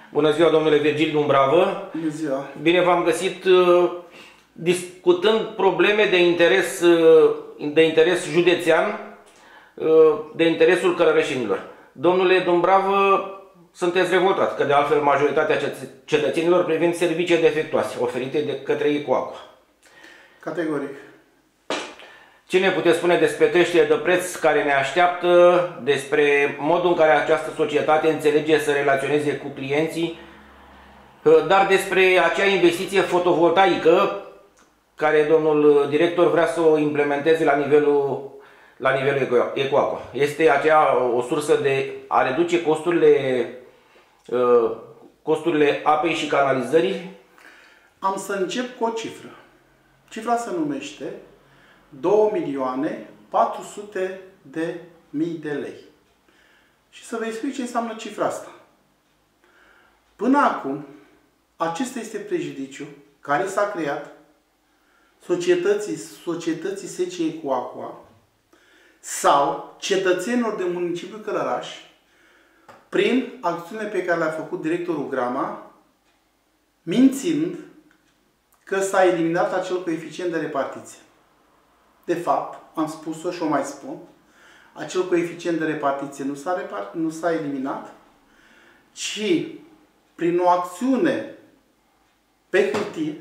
Bună ziua, domnule Virgil Dumbravă. Bună ziua. Bine v-am găsit discutând probleme de interes județean, de interesul cărăreșenilor. Domnule Dumbravă, sunteți revoltat că de altfel majoritatea cetățenilor privind servicii defectuoase oferite de către Ecoaqua. Categoric. Ce ne puteți spune despre creșterea de preț care ne așteaptă, despre modul în care această societate înțelege să relaționeze cu clienții, dar despre acea investiție fotovoltaică care domnul director vrea să o implementeze la nivelul Ecoaqua? Este aceea o sursă de a reduce costurile apei și canalizării? Am să încep cu o cifră. Cifra se numește 2.400.000 de lei. Și să vă explic ce înseamnă cifra asta. Până acum, acesta este prejudiciu care s-a creat societății SC Ecoaqua sau cetățenilor de municipiul Călăraș prin acțiunile pe care le-a făcut directorul Grama, mințind că s-a eliminat acel coeficient de repartiție. De fapt, am spus-o și o mai spun, acel coeficient de repartiție nu s-a eliminat, ci prin o acțiune pe hârtie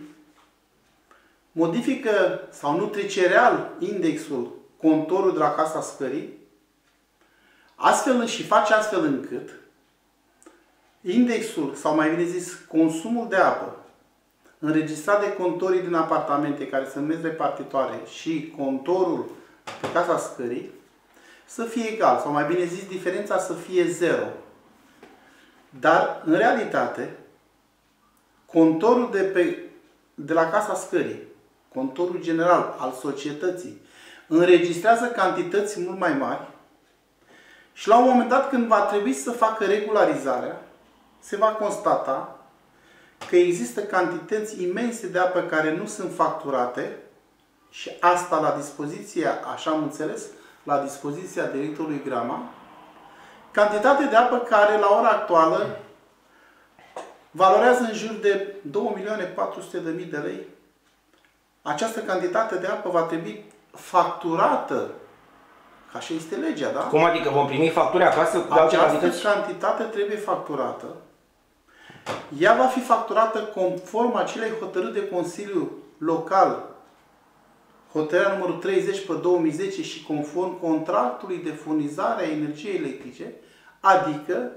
modifică sau nu trece real indexul contorul de la Casa Scării, astfel și face astfel încât indexul, sau mai bine zis, consumul de apă înregistrat de contorii din apartamente care se numesc repartitoare și contorul pe Casa Scării să fie egal, sau mai bine zis, diferența să fie 0. Dar, în realitate, contorul de la Casa Scării, contorul general al societății, înregistrează cantități mult mai mari și la un moment dat, când va trebui să facă regularizarea, se va constata că există cantități imense de apă care nu sunt facturate și asta la dispoziția, așa am înțeles, la dispoziția directorului Grama, cantitate de apă care la ora actuală valorează în jur de 2.400.000 de lei. Această cantitate de apă va trebui facturată, ca așa este legea, da? Cum adică vom primi facturi acasă cu alte cantități? Această cantitate trebuie facturată. Ea va fi facturată conform acelei hotărâri de Consiliu Local, hotărârea numărul 30 pe 2010 și conform contractului de furnizare a energiei electrice, adică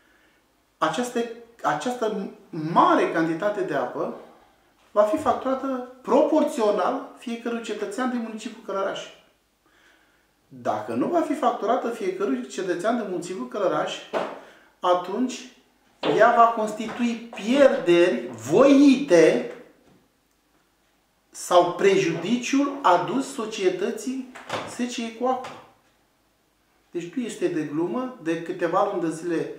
această mare cantitate de apă va fi facturată proporțional fiecărui cetățean din municipiul Călăraș. Dacă nu va fi facturată fiecărui cetățean din municipiul Călăraș, atunci ea va constitui pierderi voite sau prejudiciul adus societății SC Ecoaqua. Deci nu este de glumă, de câteva luni de zile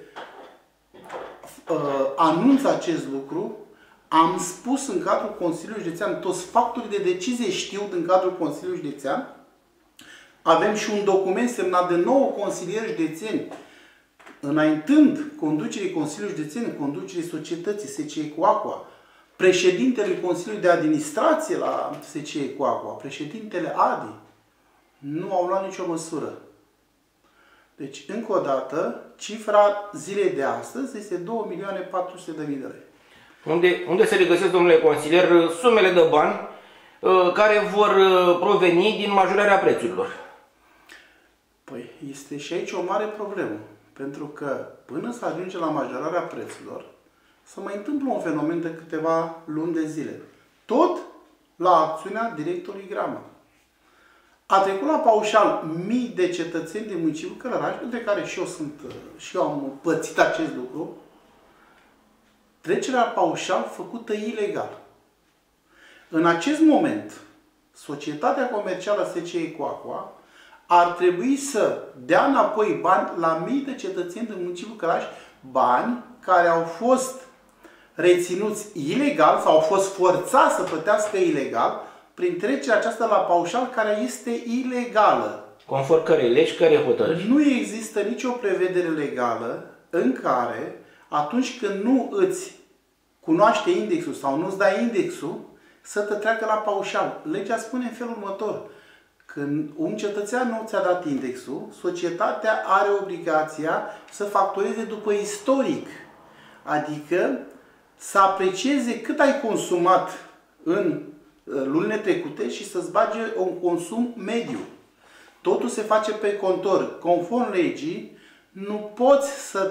anunț acest lucru. Am spus în cadrul Consiliului Județean, toți factorii de decizie știu din cadrul Consiliului Județean. Avem și un document semnat de 9 consilieri județeni, înaintând conducerii Consiliului Județean, conducerii societății SC Ecoaqua, președintele Consiliului de Administrație la SC Ecoaqua, președintele ADI, nu au luat nicio măsură. Deci, încă o dată, cifra zilei de astăzi este 2.400.000 de lei. Unde se regăsesc, domnule consilier, sumele de bani care vor proveni din majorarea prețurilor? Păi, este și aici o mare problemă. Pentru că, până să ajunge la majorarea prețurilor, se mai întâmplă un fenomen de câteva luni de zile. Tot la acțiunea directorului Grama. A trecut la paușal mii de cetățeni din municipiul Călăraș, între care și eu am pățit acest lucru, trecerea paușal făcută ilegal. În acest moment, societatea comercială SC Ecoaqua ar trebui să dea înapoi bani la mii de cetățeni din municipiul Călăraș, bani care au fost reținuți ilegal sau au fost forțați să plătească ilegal prin trecerea aceasta la paușal care este ilegală. Conform cărei legi, care hotărâri? Nu există nicio prevedere legală în care atunci când nu îți cunoaște indexul sau nu îți dai indexul, să te treacă la paușal. Legea spune în felul următor. Când un cetățean nu ți-a dat indexul, societatea are obligația să factureze după istoric. Adică să aprecieze cât ai consumat în lunile trecute și să-ți bage un consum mediu. Totul se face pe contor. Conform legii, nu poți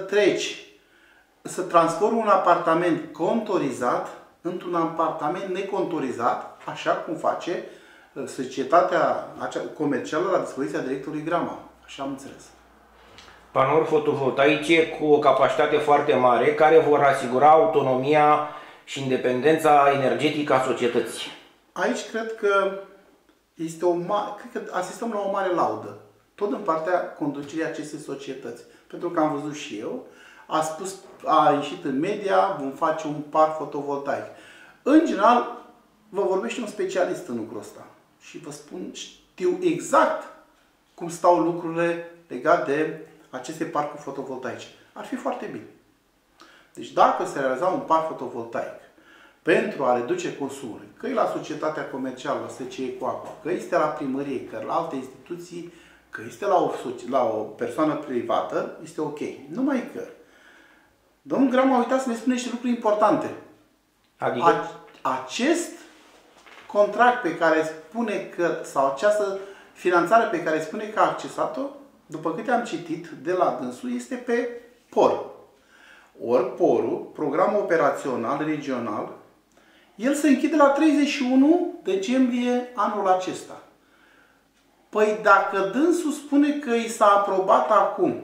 să transformi un apartament contorizat într-un apartament necontorizat, așa cum face societatea comercială la dispoziția directorului Grama. Așa am înțeles. Panouri fotovoltaice cu o capacitate foarte mare, care vor asigura autonomia și independența energetică a societății. Aici cred că cred că asistăm la o mare laudă, tot în partea conducerii acestei societăți. Pentru că am văzut și eu, a ieșit în media, vom face un parc fotovoltaic. În general, vă vorbește un specialist în lucrul ăsta. Și vă spun, știu exact cum stau lucrurile legate de aceste parcuri fotovoltaice. Ar fi foarte bine. Deci dacă se realiza un parc fotovoltaic pentru a reduce consumul, că e la societatea comercială, la SCE cu apa, că este la primărie, că la alte instituții, că este la o persoană privată, este ok. Numai că domnul Grama a uitat să ne spună niște lucruri importante. Adică? Acest contract pe care spune că, sau această finanțare pe care spune că a accesat-o, după câte am citit de la dânsul, este pe POR. Ori POR-ul, Programul Operațional Regional, el se închide la 31 decembrie anul acesta. Păi dacă dânsul spune că i s-a aprobat acum,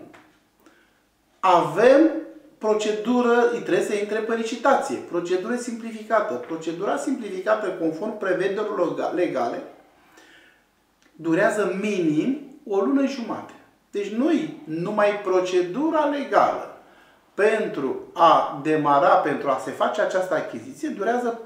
avem procedură, îi trebuie să intre pe licitație, procedură simplificată. Procedura simplificată, conform prevederilor legale, durează minim o lună jumate. Deci noi, numai procedura legală pentru a demara, pentru a se face această achiziție, durează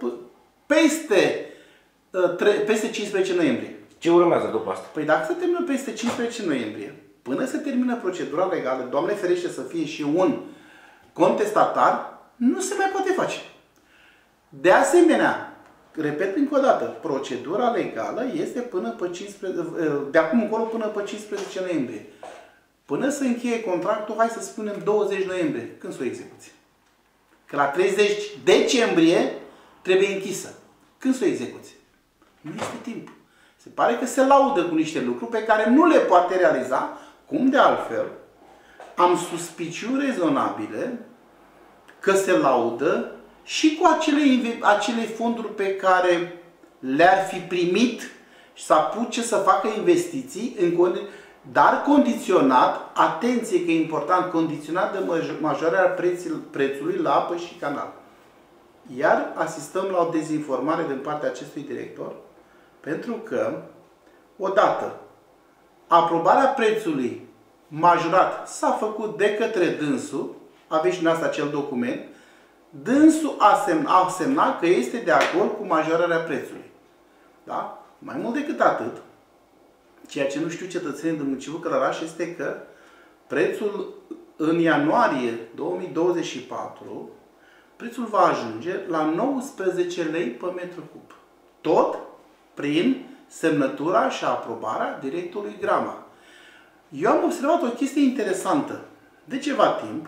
peste 15 noiembrie. Ce urmează după asta? Păi dacă se termină peste 15 noiembrie, până se termină procedura legală, Doamne ferește să fie și un contestatar, nu se mai poate face. De asemenea, repet încă o dată, procedura legală este până pe 15, de acum încolo până pe 15 noiembrie. Până să încheie contractul, hai să spunem 20 noiembrie. Când s-o execuție? Că la 30 decembrie trebuie închisă. Când s-o execuție? Nu este timp. Se pare că se laudă cu niște lucruri pe care nu le poate realiza, cum de altfel am suspiciuni rezonabile că se laudă și cu acele fonduri pe care le-ar fi primit și să apuce să facă investiții, dar condiționat, atenție că e important, condiționat de majorarea prețului la apă și canal. Iar asistăm la o dezinformare din partea acestui director, pentru că, odată, aprobarea prețului majorat s-a făcut de către dânsul, aveți și în asta acel document, dânsul a semnat că este de acord cu majorarea prețului. Da? Mai mult decât atât, ceea ce nu știu cetățenii din municipiul Călăraș este că prețul în ianuarie 2024, prețul va ajunge la 19 lei pe metru cub. Tot prin semnătura și aprobarea directorului Grama. Eu am observat o chestie interesantă. De ceva timp,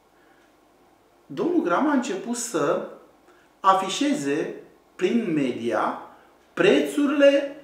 domnul Grama a început să afișeze prin media prețurile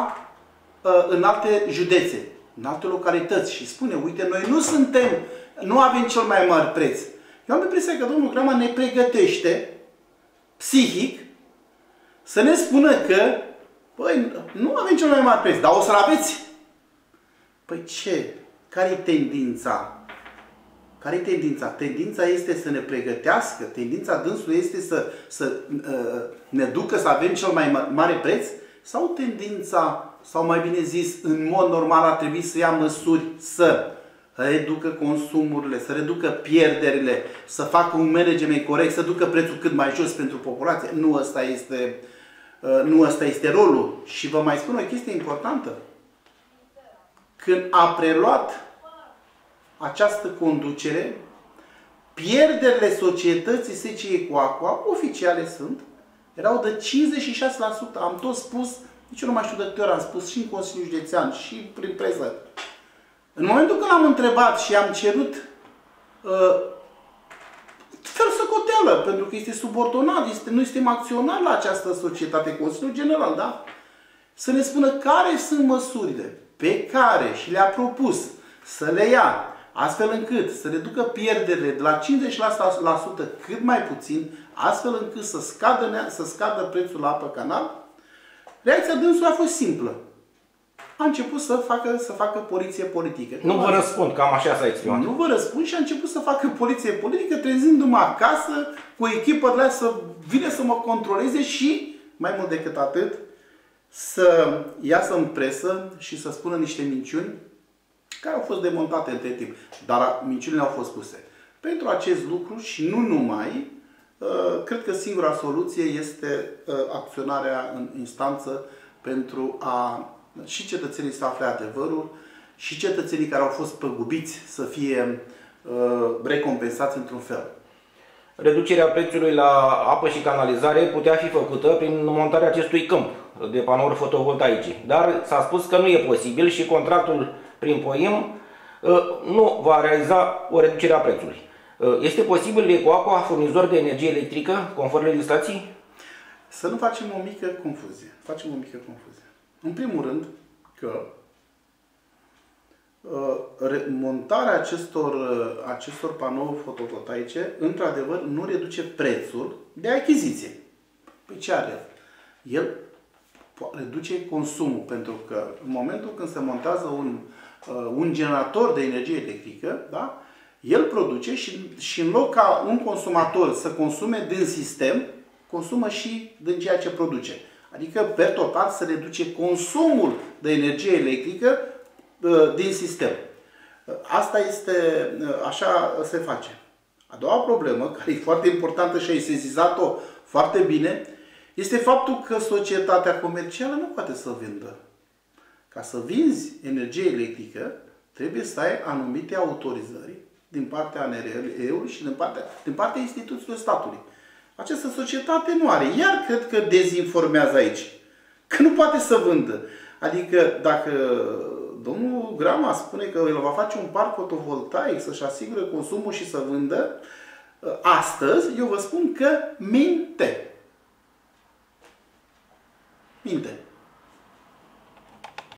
în alte județe, în alte localități și spune, uite, noi nu avem cel mai mare preț. Eu am impresia că domnul Grama ne pregătește psihic să ne spună că păi, nu avem cel mai mare preț, dar o să-l aveți. Păi ce? Care-i tendința? Care-i tendința? Tendința este să ne pregătească, tendința dânsului este să ne ducă să avem cel mai mare preț? Sau tendința, sau mai bine zis, în mod normal ar trebui să ia măsuri să reducă consumurile, să reducă pierderile, să facă un management corect, să ducă prețul cât mai jos pentru populație? Nu ăsta este rolul. Și vă mai spun o chestie importantă. Când a preluat această conducere, pierderile societății SCE Ecoaqua, oficiale sunt, erau de 56%. Am tot spus, nici eu nu mai știu de câte ori am spus, și în Consiliul Județean, și prin presă. În momentul când am întrebat și am cerut fel socoteală, pentru că este subordonat, noi suntem acționari la această societate, Consiliul General, da? Să ne spună care sunt măsurile pe care și le-a propus să le ia, astfel încât să reducă pierderile de la 50% cât mai puțin, astfel încât să scadă prețul la apă canal. Reacția dânsului a fost simplă. A început să facă poliție politică. Nu vă răspund, cam așa s-a exprimat. Nu vă răspund și a început să facă poliție politică, trezindu-mă acasă cu o echipă de la să vină să mă controleze și, mai mult decât atât, să iasă în presă și să spună niște minciuni care au fost demontate între timp. Dar minciunile au fost spuse. Pentru acest lucru și nu numai, cred că singura soluție este acționarea în instanță pentru a și cetățenii să afle adevărul și cetățenii care au fost păgubiți să fie recompensați într-un fel. Reducerea prețului la apă și canalizare putea fi făcută prin montarea acestui câmp de panouri fotovoltaice, dar s-a spus că nu e posibil și contractul prin POIM nu va realiza o reducere a prețului. Este posibil Ecoaqua furnizor de energie electrică conform legislației? Să nu facem o mică confuzie. În primul rând că montarea acestor panouri fotovoltaice, într-adevăr, nu reduce prețul de achiziție. Păi ce are? El reduce consumul, pentru că în momentul când se montează un generator de energie electrică, da? El produce și în loc ca un consumator să consume din sistem, consumă și din ceea ce produce. Adică, per total, se reduce consumul de energie electrică din sistem. Asta este, așa se face. A doua problemă, care e foarte importantă și ai sesizat-o foarte bine, este faptul că societatea comercială nu poate să vândă. Ca să vinzi energie electrică, trebuie să ai anumite autorizări din partea ANRE-ului și din partea instituțiilor statului. Această societate nu are. Iar cred că dezinformează aici. Că nu poate să vândă. Adică dacă domnul Grama spune că el va face un parc fotovoltaic să-și asigure consumul și să vândă, astăzi eu vă spun că minte. Minte.